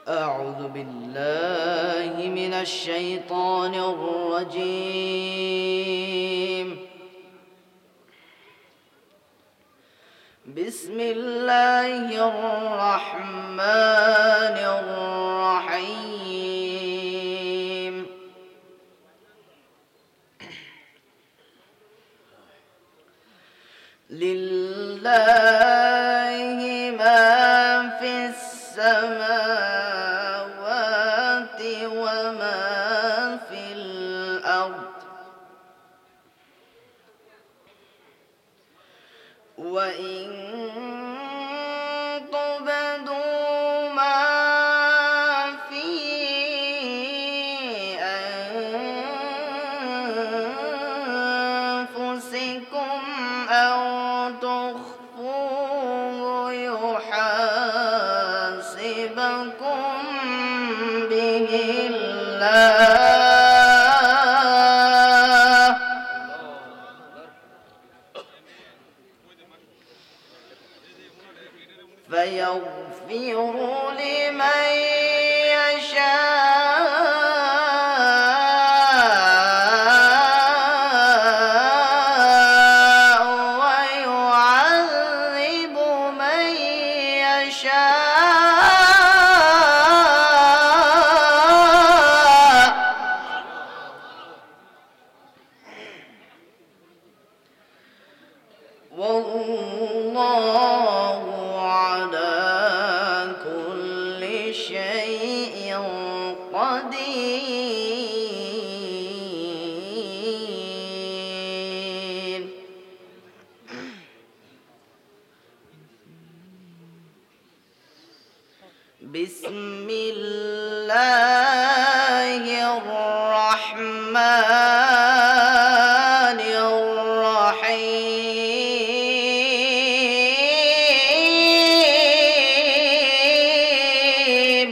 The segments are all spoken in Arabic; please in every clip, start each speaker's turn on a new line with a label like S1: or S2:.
S1: أعوذ بالله من الشيطان الرجيم. بسم الله الرحمن الرحيم. لله ما في السماوات وما في الأرض، وإن تبدوا ما في أنفسكم أو تخفوه يحاسبكم به الله، فيغفر لمن يشاء ويعذب من يشاء، والله على كل شيء قدير. بسم الله الرحمن الرحيم.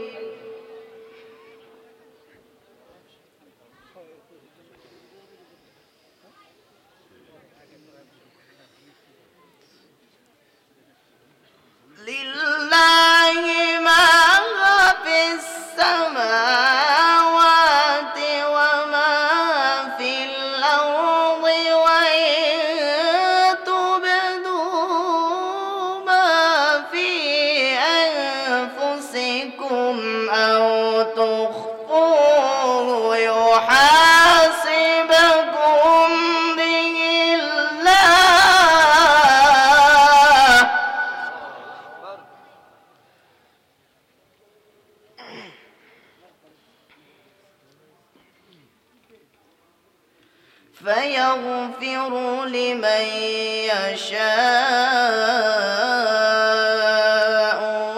S1: لله ما في السماوات وما في الأرض، وإن تبدوا ما في أنفسكم أو تخفوه يحاسبكم به الله، فيغفر لمن يشاء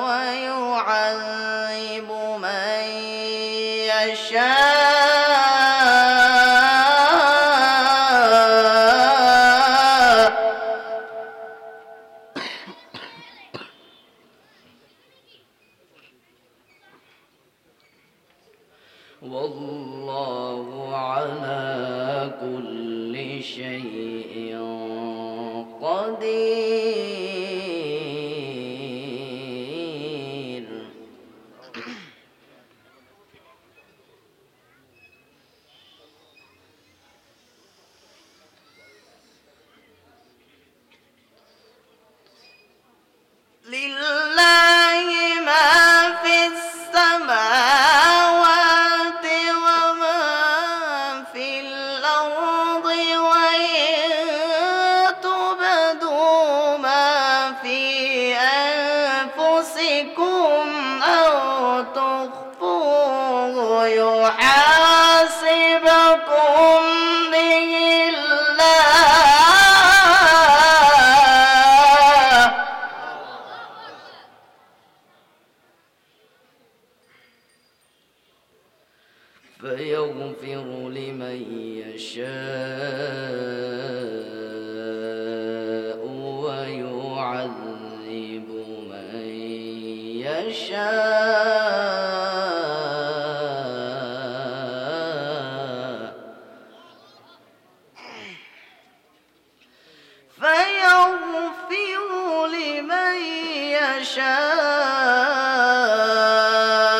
S1: ويعذب من يشاء، والله على كل شيء قدير. لله ما في السماوات وما في الأرض، وإن تبدوا ما في أنفسكم أو تخفوه يحاسبكم به الله، فيغفر لمن يشاء ويعذب من يشاء، فيغفر لمن يشاء ويعذب من يشاء، والله على كل شيء قدير. بسم الله الرحمن الرحيم. لله ما في السماوات وما في الأرض، وإن تبدوا ما في أنفسكم أو تخفوه يحاسبكم به الله، فيغفر لمن يشاء ويعذب من يشاء، والله على كل شيء قدير. بسم الله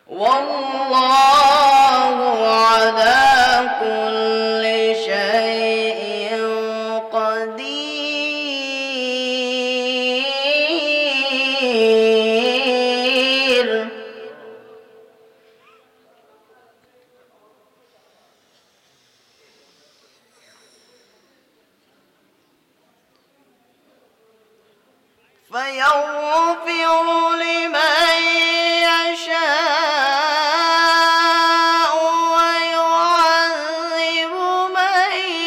S1: والله على كل شيء قدير. فيغفر لمن يشاء ويعذب من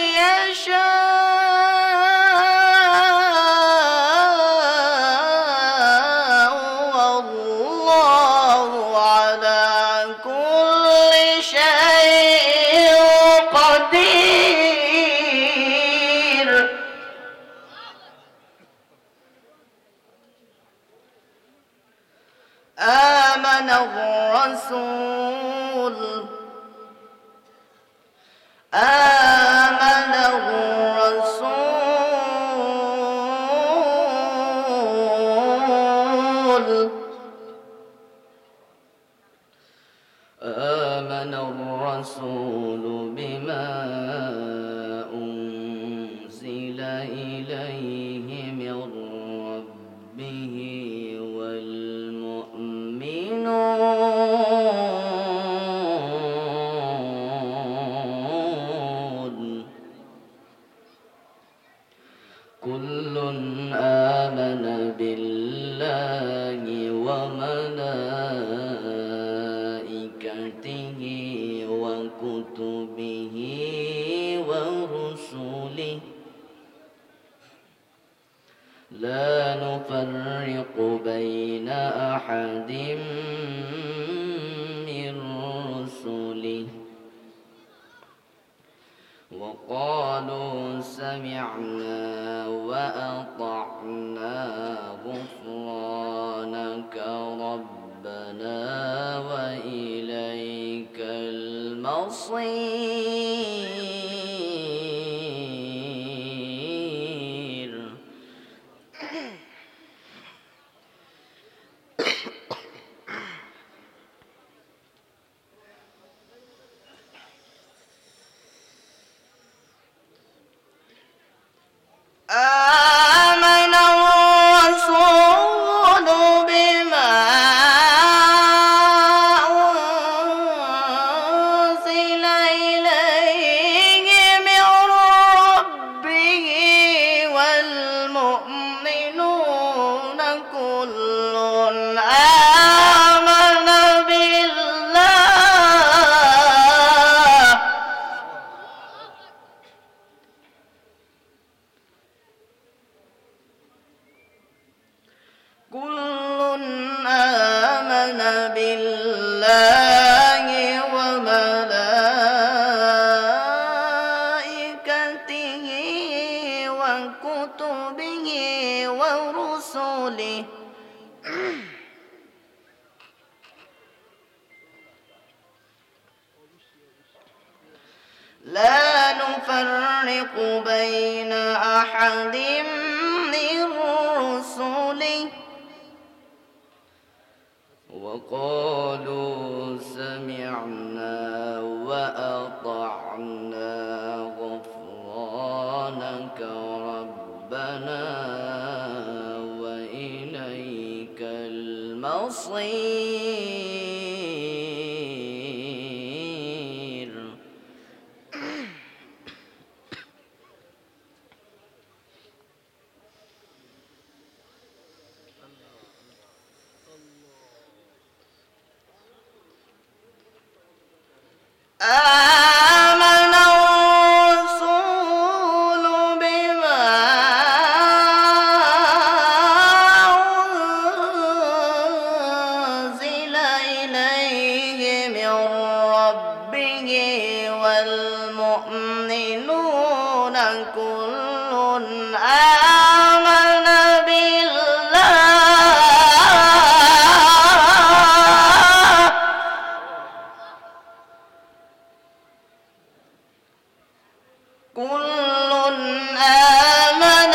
S1: يشاء والله على كل شيء قدير. آمن الرسول آمن الرسول آمن الرسول بما أنزل إليه من ربه والمؤمنون كل آمن بالله وملائكته وكتبه ورسله لا نفرق بين أحد من رسله وقالوا سمعنا وأطعنا غفرانك ربنا وإليك المصير. آمن الرسول بما أنزل إليه من ربه والمؤمنون كل آمن بالله وملائكته وكتبه ورسله لا نفرق بين أحد من رسله وقالوا سمعنا وأطعنا غفرانك ربنا وإليك المصير. آمن الرسول بما أنزل إليه من ربه والمؤمنون كل آمن بالله كل آمن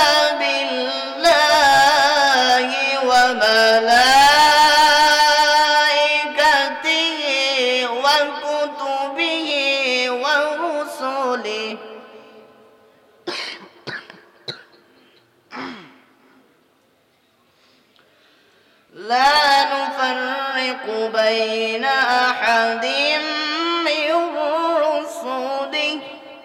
S1: بالله وملائكته بين أحد من رسله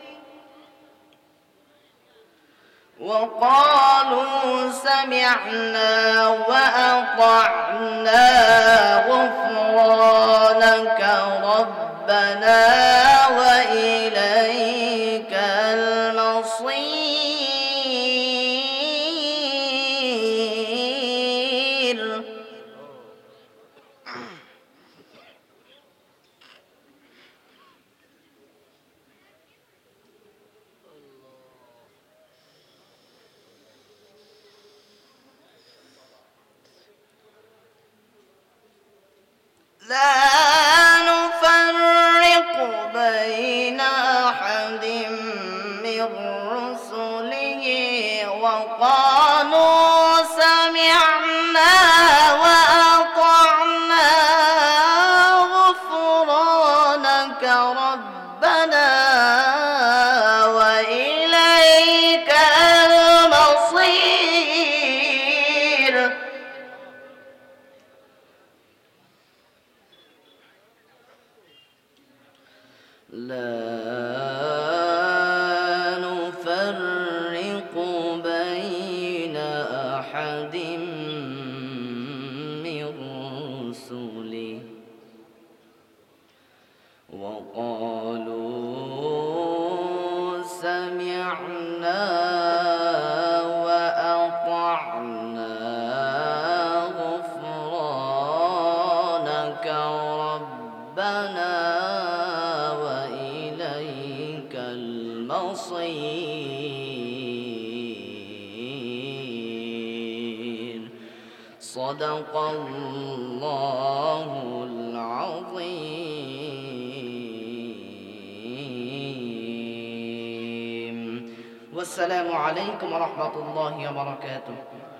S1: وقالوا سمعنا وأطعنا غفرانك ربنا وإليك المصير. لا نفرق بين أحد من رسله وقالوا سمعنا وأطعنا غفرانك ربنا وإليك المصير. لا نفرق بين أحد من رسله وقالوا سمعنا وأطعنا غفرانك ربنا المصير. صدق الله العظيم. والسلام عليكم ورحمة الله وبركاته.